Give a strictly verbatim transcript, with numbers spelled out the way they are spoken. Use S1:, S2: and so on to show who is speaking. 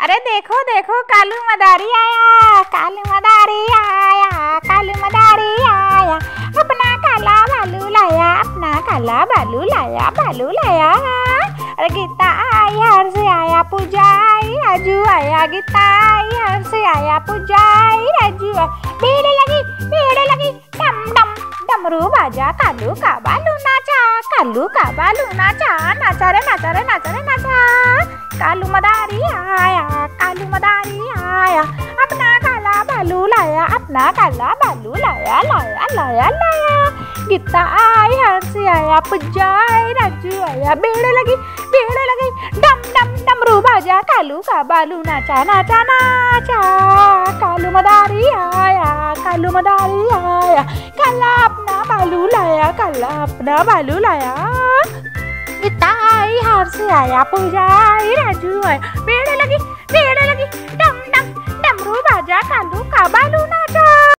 S1: अरे देखो देखो कालू मदारी आया, कालू मदारी आया, कालू मदारी आया, अपना काला भालू लाया, अपना काला भालू लाया, भालू लाया। अरे गीता आई हर से आया, पूजा आई राजू आया, गीता आई हर से आया, पूजा आई राजू आया। भीड़ लगी भीड़ लगी, डम डम डमरू बाजा, कालू का बालू नाचा, कालू का बालू नाचा, नाचा रे नाचा रे नाचा रे नाचा। कालू मदारी आया, कालू मदारी आया, अपना काला भालू लाया, अपना काला भालू लाया, लाया लाया लाया। गीता आई हर से आया, पूजा आई राजू आया, भीड़ लगी भीड़ लगी, डम डम डमरू बाजा, कालू का बालू नाचा नाचा नाचा। कालू मदारी आया, कालू मदारी आया, काला अपना भालू लाया, काला अपना भालू लाया। गीता आई हार से आया, पूजा आई राजू आया, भीड़ लगी भीड़ लगी, डम डम डमरू बाजा, कालू का बालू ना